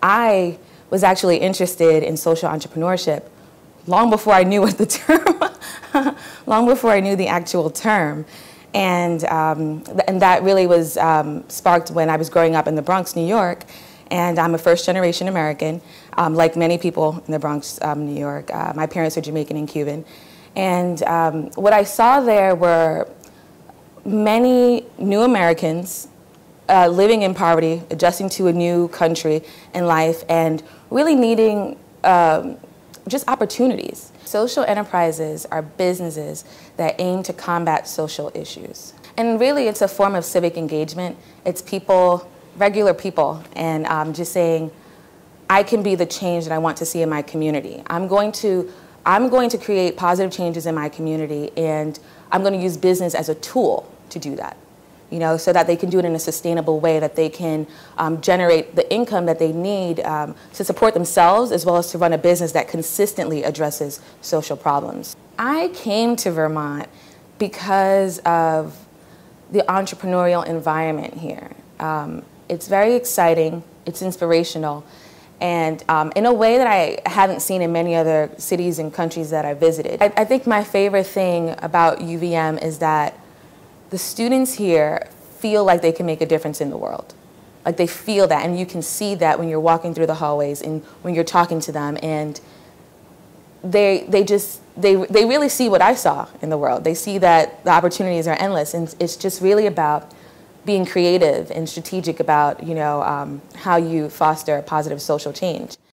I was actually interested in social entrepreneurship long before I knew what the term, long before I knew the actual term. And that really was sparked when I was growing up in the Bronx, New York. And I'm a first-generation American, like many people in the Bronx, New York. My parents are Jamaican and Cuban. And what I saw there were many new Americans living in poverty, adjusting to a new country in life, and really needing just opportunities. Social enterprises are businesses that aim to combat social issues. And really, it's a form of civic engagement. It's people, regular people, and just saying, I can be the change that I want to see in my community. I'm going to create positive changes in my community, and I'm going to use business as a tool to do that. You know, so that they can do it in a sustainable way, that they can generate the income that they need to support themselves, as well as to run a business that consistently addresses social problems. I came to Vermont because of the entrepreneurial environment here. It's very exciting, it's inspirational, and in a way that I haven't seen in many other cities and countries that I visited. I think my favorite thing about UVM is that the students here feel like they can make a difference in the world. Like they feel that, and you can see that when you're walking through the hallways and when you're talking to them, and they really see what I saw in the world. They see that the opportunities are endless, and it's just really about being creative and strategic about, you know, how you foster positive social change.